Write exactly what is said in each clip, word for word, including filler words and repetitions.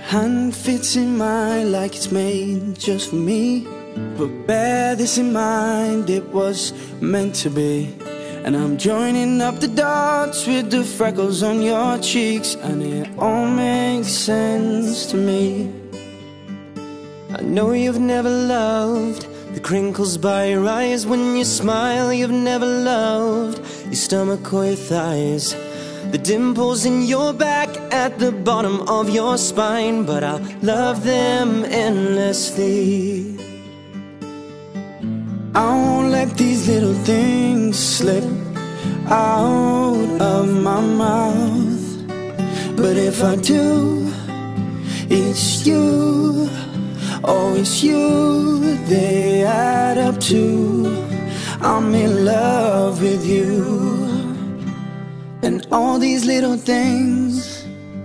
hand fits in mine like it's made just for me. But bear this in mind, it was meant to be. And I'm joining up the dots with the freckles on your cheeks, and it all makes sense to me. I know you've never loved the crinkles by your eyes when you smile. You've never loved your stomach or your thighs, the dimples in your back at the bottom of your spine. But I'll love them endlessly. I won't let these little things slip out of my mouth. But if I do, it's you, oh it's you, they add up to I'm in love with you. And all these little things.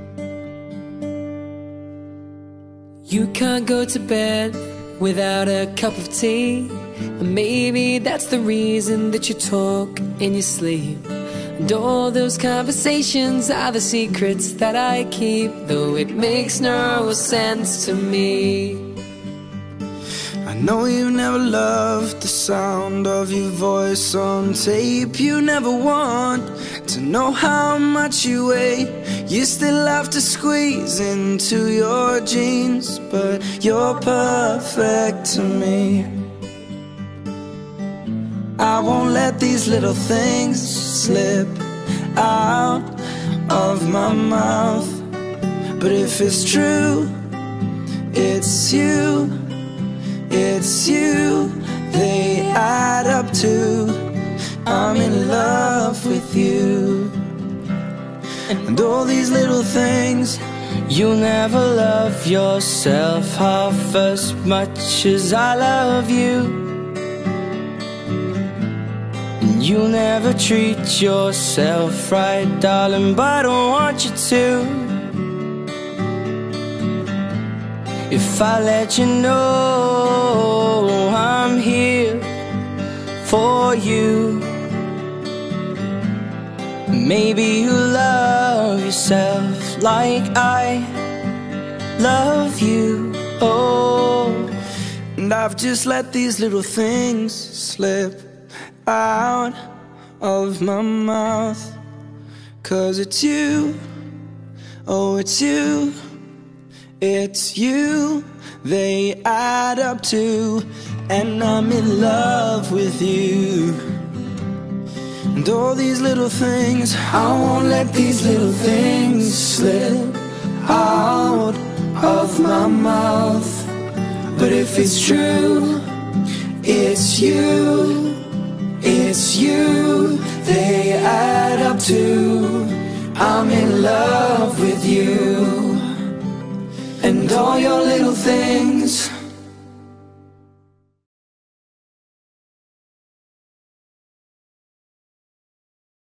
You can't go to bed without a cup of tea, and maybe that's the reason that you talk in your sleep. And all those conversations are the secrets that I keep, though it makes no sense to me. I know you never loved the sound of your voice on tape. You never want to know how much you weigh. You still have to squeeze into your jeans, but you're perfect to me. I won't let these little things slip out of my mouth. But if it's true, it's you, it's you, they add up to I'm in love with you. And all these little things. You'll never love yourself half as much as I love you. You'll never treat yourself right, darling, but I don't want you to. If I let you know I'm here for you, maybe you'll love yourself like I love you. Oh, and I've just let these little things slip out of my mouth. 'Cause it's you, oh it's you, it's you, they add up to, and I'm in love with you. And all these little things, I won't let these little things slip out of my mouth. But if it's true, it's you, it's you, they add up to I'm in love with you. And all your little things.